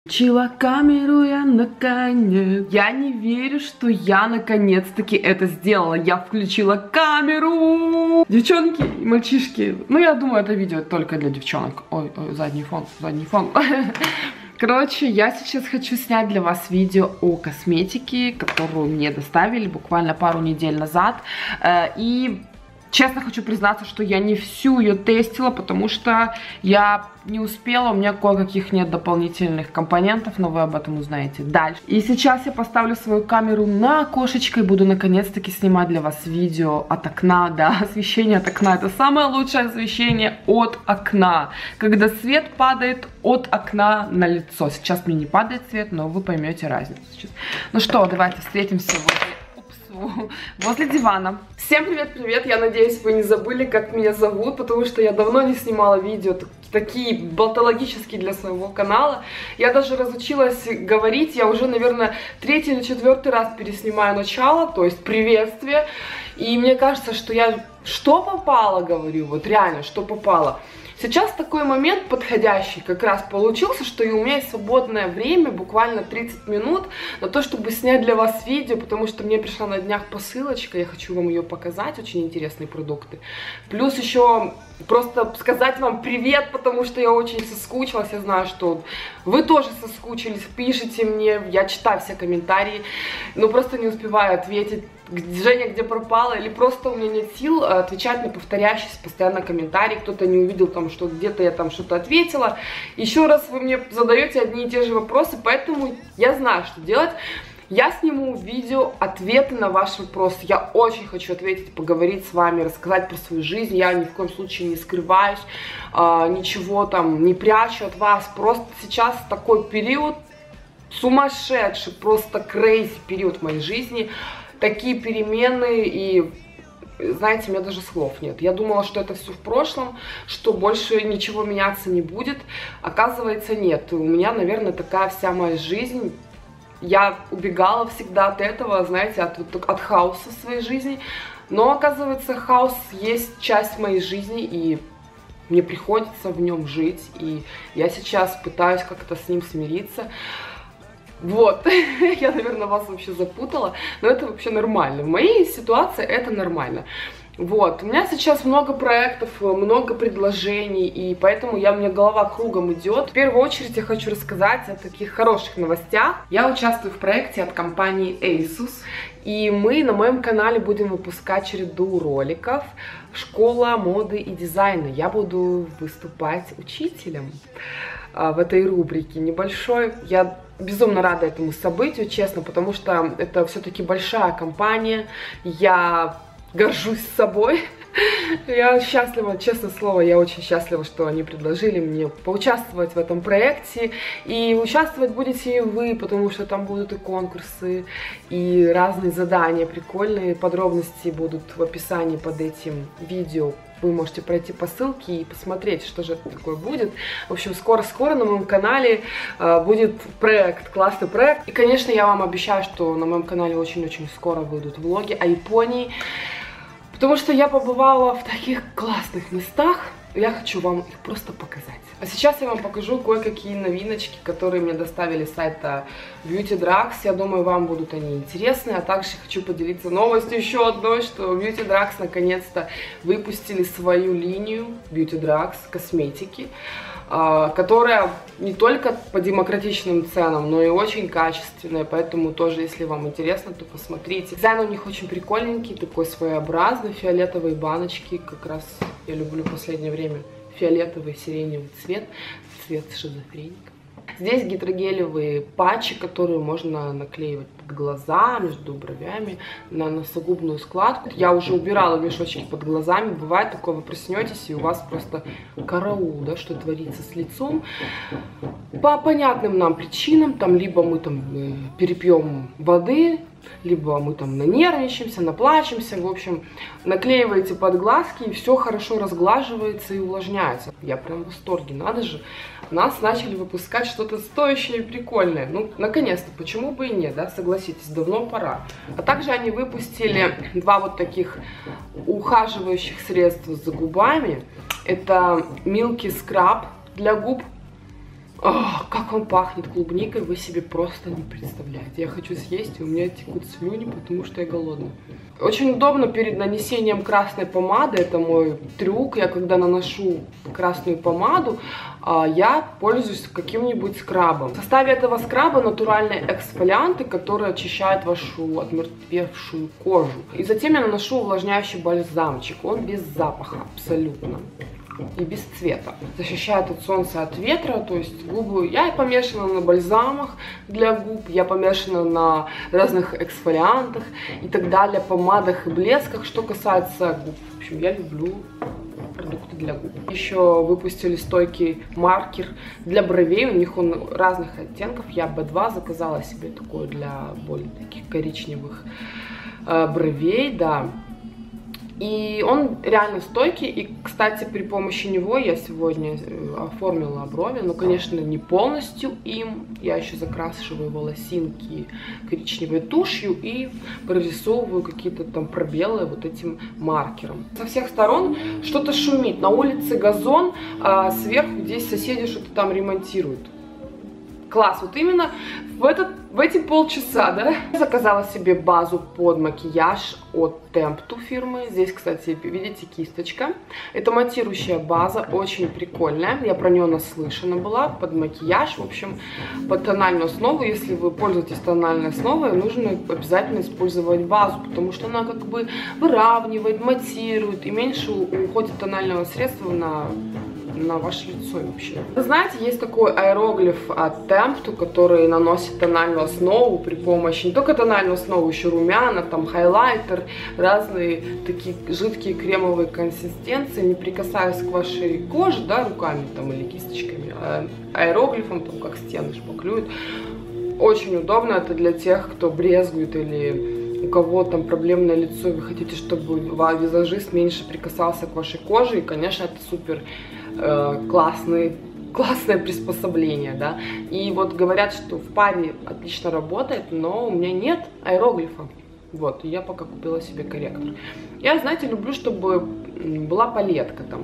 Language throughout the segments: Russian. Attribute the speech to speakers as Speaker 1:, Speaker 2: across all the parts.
Speaker 1: Включила камеру я наконец. Я не верю, что я наконец-таки это сделала. Я включила камеру. Девчонки и мальчишки. Ну, я думаю, это видео только для девчонок. Ой, задний фон, задний фон. Короче, я сейчас хочу снять для вас видео о косметике, которую мне доставили буквально пару недель назад. И честно хочу признаться, что я не всю ее тестила, потому что я не успела, у меня кое-каких нет дополнительных компонентов, но вы об этом узнаете дальше. И сейчас я поставлю свою камеру на окошечко и буду наконец-таки снимать для вас видео от окна. Да, освещение от окна — это самое лучшее освещение от окна, когда свет падает от окна на лицо. Сейчас мне не падает свет, но вы поймете разницу сейчас. Ну что, давайте встретимся возле дивана. Всем привет-привет! Я надеюсь, вы не забыли, как меня зовут, потому что я давно не снимала видео такие болтологические для своего канала. Я даже разучилась говорить, я уже, наверное, 3-й или 4-й раз переснимаю начало, то есть приветствие. И мне кажется, что я что попало говорю, вот реально, что попало. Сейчас такой момент подходящий как раз получился, что и у меня есть свободное время, буквально 30 минут, на то, чтобы снять для вас видео, потому что мне пришла на днях посылочка, я хочу вам ее показать, очень интересные продукты. Плюс еще просто сказать вам привет, потому что я очень соскучилась, я знаю, что вы тоже соскучились, пишите мне, я читаю все комментарии, но просто не успеваю ответить. Женя, где пропала, или просто у меня нет сил отвечать на повторяющиеся постоянно комментарии, кто-то не увидел там, что где-то я там что-то ответила. Еще раз вы мне задаете одни и те же вопросы, поэтому я знаю, что делать. Я сниму видео ответы на ваши вопросы. Я очень хочу ответить, поговорить с вами, рассказать про свою жизнь. Я ни в коем случае не скрываюсь, ничего там не прячу от вас. Просто сейчас такой период сумасшедший, просто крейзи период в моей жизни. Такие перемены, и, знаете, у меня даже слов нет. Я думала, что это все в прошлом, что больше ничего меняться не будет. Оказывается, нет. У меня, наверное, такая вся моя жизнь. Я убегала всегда от этого, знаете, от хаоса в своей жизни. Но, оказывается, хаос есть часть моей жизни, и мне приходится в нем жить. И я сейчас пытаюсь как-то с ним смириться. Вот, я, наверное, вас вообще запутала, но это вообще нормально. В моей ситуации это нормально. Вот, у меня сейчас много проектов, много предложений, и поэтому у меня голова кругом идет. В первую очередь я хочу рассказать о таких хороших новостях. Я участвую в проекте от компании ASUS, и мы на моем канале будем выпускать череду роликов «Школа моды и дизайна». Я буду выступать учителем в этой рубрике небольшой. Я безумно рада этому событию, честно, потому что это все-таки большая компания. Я горжусь собой. Я счастлива, честное слово, я очень счастлива, что они предложили мне поучаствовать в этом проекте. И участвовать будете и вы, потому что там будут и конкурсы, и разные задания прикольные. Подробности будут в описании под этим видео. Вы можете пройти по ссылке и посмотреть, что же это такое будет. В общем, скоро-скоро на моем канале будет проект, классный проект. И, конечно, я вам обещаю, что на моем канале очень-очень скоро выйдут влоги о Японии. Потому что я побывала в таких классных местах, я хочу вам их просто показать. А сейчас я вам покажу кое-какие новиночки, которые мне доставили с сайта Beauty Drugs. Я думаю, вам будут они интересны. А также хочу поделиться новостью еще одной, что Beauty Drugs наконец-то выпустили свою линию Beauty Drugs косметики, которая не только по демократичным ценам, но и очень качественная, поэтому тоже, если вам интересно, то посмотрите. Дизайн у них очень прикольненький, такой своеобразный, фиолетовые баночки, как раз я люблю в последнее время фиолетовый сиреневый цвет шизофреника. Здесь гидрогелевые патчи, которые можно наклеивать под глаза, между бровями, на носогубную складку. Я уже убирала мешочки под глазами. Бывает такое, вы проснетесь, и у вас просто караул, да, что творится с лицом. По понятным нам причинам, там либо мы там перепьем воды, либо мы там нанервничаемся, наплачемся, в общем, наклеиваете под глазки, и все хорошо разглаживается и увлажняется. Я прям в восторге, надо же. Нас начали выпускать что-то стоящее и прикольное. Ну, наконец-то, почему бы и нет, да, согласитесь, давно пора. А также они выпустили два вот таких ухаживающих средства за губами. Это Milky Scrub для губ. Ох, как он пахнет клубникой, вы себе просто не представляете. Я хочу съесть, и у меня текут слюни, потому что я голодная. Очень удобно перед нанесением красной помады, это мой трюк. Я когда наношу красную помаду, я пользуюсь каким-нибудь скрабом. В составе этого скраба натуральные эксфолианты, которые очищают вашу отмертвевшую кожу. И затем я наношу увлажняющий бальзамчик, он без запаха абсолютно. И без цвета. Защищает от солнца, от ветра, то есть губы... Я помешана на бальзамах для губ, я помешана на разных эксфолиантах и так далее, помадах и блесках. Что касается губ, в общем, я люблю продукты для губ. Еще выпустили стойкий маркер для бровей, у них он разных оттенков. Я B2 заказала себе такой для более таких коричневых бровей, да. И он реально стойкий, и, кстати, при помощи него я сегодня оформила брови, но, конечно, не полностью им, я еще закрашиваю волосинки коричневой тушью и прорисовываю какие-то там пробелы вот этим маркером. Со всех сторон что-то шумит, на улице газон, а сверху здесь соседи что-то там ремонтируют. Класс, вот именно в эти полчаса, да? Я заказала себе базу под макияж от Temptu фирмы. Здесь, кстати, видите, кисточка. Это матирующая база, очень прикольная. Я про нее наслышана была, под макияж. В общем, под тональную основу. Если вы пользуетесь тональной основой, нужно обязательно использовать базу, потому что она как бы выравнивает, матирует, и меньше уходит тонального средства на ваше лицо вообще. Вы знаете, есть такой аэроглиф от Temptu, который наносит тональную основу при помощи не только тональную основу, еще румяна, там хайлайтер, разные такие жидкие кремовые консистенции, не прикасаясь к вашей коже, да, руками там или кисточками, а аэроглифом, там как стены шпаклюют. Очень удобно, это для тех, кто брезгует или у кого там проблемное лицо, вы хотите, чтобы визажист меньше прикасался к вашей коже, и, конечно, это супер классное приспособление, да. И вот говорят, что в паре отлично работает, но у меня нет аэроглифа. Вот, и я пока купила себе корректор. Я, знаете, люблю, чтобы была палетка там.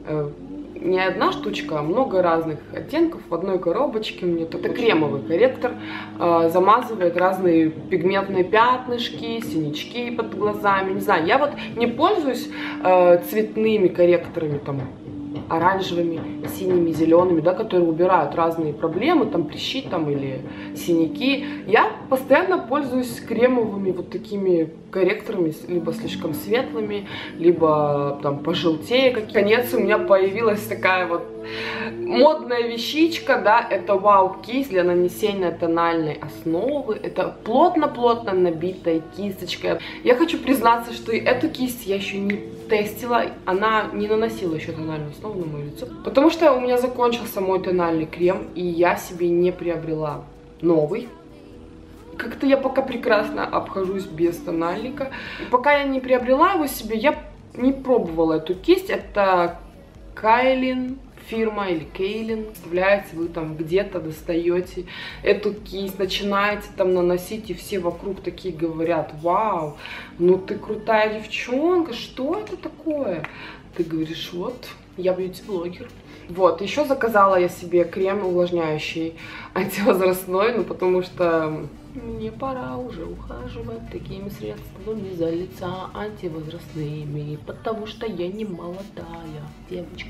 Speaker 1: Не одна штучка, а много разных оттенков в одной коробочке. Мне это кремовый корректор, замазывает разные пигментные пятнышки, синячки под глазами. Не знаю, я вот не пользуюсь цветными корректорами, там, оранжевыми, синими, зелеными, да, которые убирают разные проблемы, там прыщи там или синяки. Я постоянно пользуюсь кремовыми вот такими корректорами, либо слишком светлыми, либо там пожелтее. Наконец у меня появилась такая вот модная вещичка, да, это Wow кисть для нанесения тональной основы. Это плотно-плотно набитая кисточка. Я хочу признаться, что и эту кисть я еще не тестила, она не наносила еще тональную основу на мое лицо, потому что у меня закончился мой тональный крем, и я себе не приобрела новый. Как-то я пока прекрасно обхожусь без тональника. И пока я не приобрела его себе, я не пробовала эту кисть. Это Кайлин фирма или Кейлин. Представляете, вы там где-то достаете эту кисть, начинаете там наносить, и все вокруг такие говорят: вау, ну ты крутая девчонка, что это такое? Ты говоришь: вот, я бьюти-блогер. Вот, еще заказала я себе крем увлажняющий антивозрастной, ну потому что мне пора уже ухаживать такими средствами за лица антивозрастными, потому что я не молодая девочка.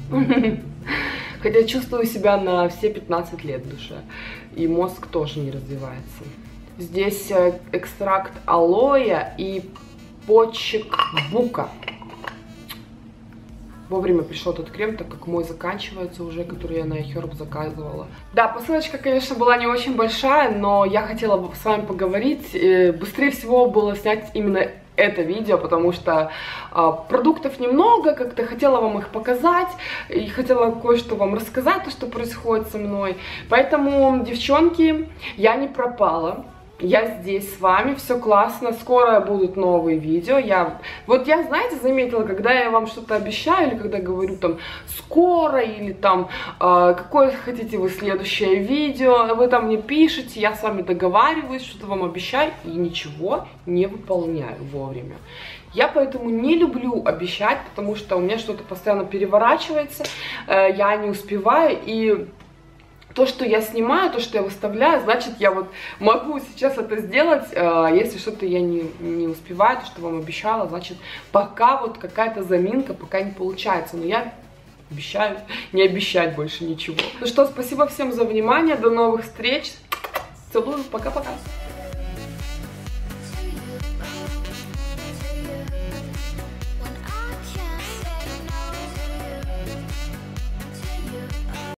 Speaker 1: Хотя чувствую себя на все 15 лет в душе. И мозг тоже не развивается. Здесь экстракт алоэ и почек бука. Вовремя пришел этот крем, так как мой заканчивается уже, который я на iHerb заказывала. Да, посылочка, конечно, была не очень большая, но я хотела с вами поговорить. Быстрее всего было снять именно это видео, потому что продуктов немного, как-то хотела вам их показать, и хотела кое-что вам рассказать, то, что происходит со мной. Поэтому, девчонки, я не пропала. Я здесь с вами, все классно, скоро будут новые видео. Вот я, знаете, заметила, когда я вам что-то обещаю, или когда говорю там скоро, или там какое хотите вы следующее видео, вы там мне пишете, я с вами договариваюсь, что-то вам обещаю, и ничего не выполняю вовремя. Я поэтому не люблю обещать, потому что у меня что-то постоянно переворачивается, я не успеваю, и то, что я снимаю, то, что я выставляю, значит, я вот могу сейчас это сделать. Если что-то я не успеваю, то, что вам обещала, значит, пока вот какая-то заминка, пока не получается. Но я обещаю не обещать больше ничего. Ну что, спасибо всем за внимание, до новых встреч. Целую, пока-пока.